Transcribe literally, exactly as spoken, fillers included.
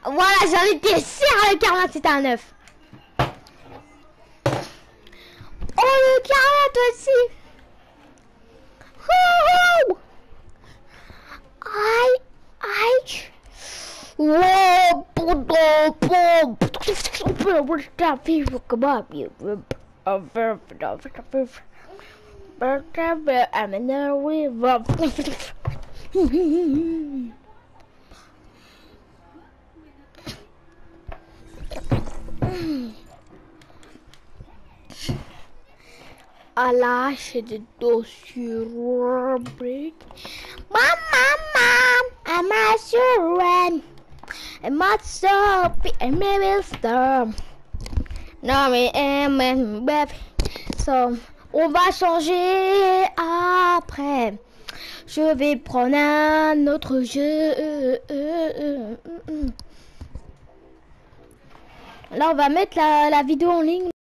Voilà, j'en étais sûr, le carnet c'était un œuf. Oh, le carnet toi aussi. Oh, aïe, aïe. Wow, à lâche de dossier break. Mama, mom, I'm a surrender. I'm not so and maybe storm. Non mais, mais, baby. So, on va changer après. Je vais prendre un autre jeu. Là, on va mettre la, la vidéo en ligne.